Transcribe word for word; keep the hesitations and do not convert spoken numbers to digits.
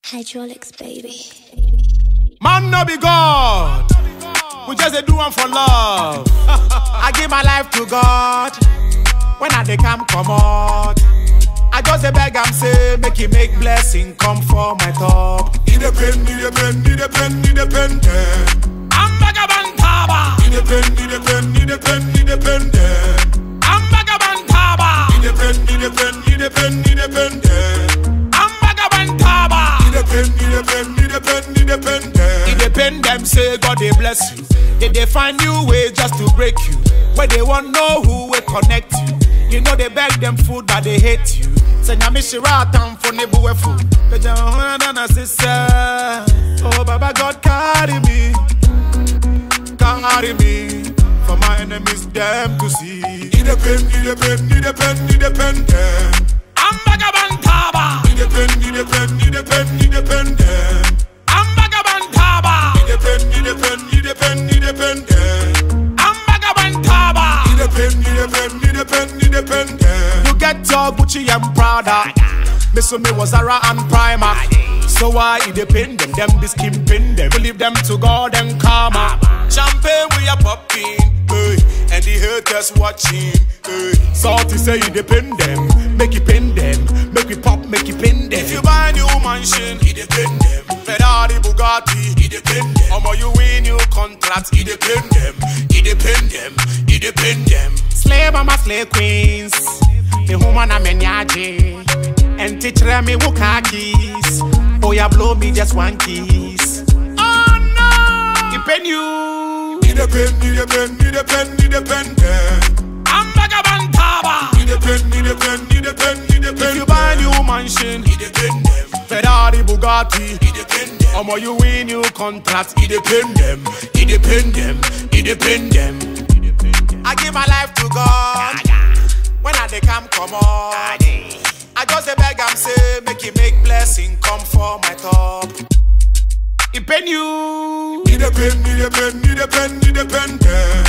Hydraulics, baby. Man no be God, we just a do one for love. I give my life to God. When I dey come come out, I just a beg am say make He make blessing come for my top. Edey Pain, Edey Pain, Edey Pain, Edey Pain Dem. I'm vagabond taba. Edey Pain, Edey Pain, Edey Pain, Edey Pain Dem. I'm vagabond taba. Edey Pain, Edey Pain, Edey Pain, Edey Pain Dem. I'm vagabond taba. Edey Pain, Edey Pain, Edey Pain, Edey Pain Dem. Edey Pain Dem say God they bless you. They they find new ways just to break you. Where they want know who will connect you. You know they beg them food but they hate you. Say nyami shiratan for nebu wefu. Beja hona na sister. Oh Baba God carry me, carry me for my enemies them to see. Edey Pain, Edey Pain, Edey Pain, Edey Pain Dem. I'm vagabond taba. Edey Pain, Edey Pain, Edey Pain, Edey Pain Dem. I'm vagabond taba. Edey Pain, Edey Pain, Edey Pain, Edey Pain Dem. I'm vagabond taba. Edey Pain, Edey Pain, Edey Pain, Edey Pain Dem. You get your Gucci and Prada. Me so me was Zara and Primer. So why Edey Pain Dem, them this skin pin them. Believe them to God and karma. Champagne we are popping, hey, and the haters watching, hey. Salty say Edey Pain Dem, make it pin them, make it pop, make it pin them. If you buy a new mansion, Edey Pain Dem, Ferrari, Bugatti, Edey Pain Dem. Omo you win new contracts, Edey Pain Dem, Edey Pain Dem, Edey Pain Dem. Slave mama, slave queens, the woman a menyaje, and teach me wukakis. Oh ya blow me just one kiss. Oh no, Edey Pain you. Edey Pain, Edey Pain, Edey Pain, Edey Pain Dem. I'm vagabond taba. Edey Pain, Edey Pain, Edey Pain, Edey Pain. If you buy a new mansion, Edey Pain Dem, Ferrari, Bugatti, Edey Pain Dem. omo you win new contracts, Edey Pain Dem, Edey Pain Dem, Edey Pain Dem. I give my life to God. When I dey come come on, I just a beg am say make He make blessing come for my top. Edey Pain you. Edey Pain, Edey Pain, Edey Pain, Edey Pain Dem.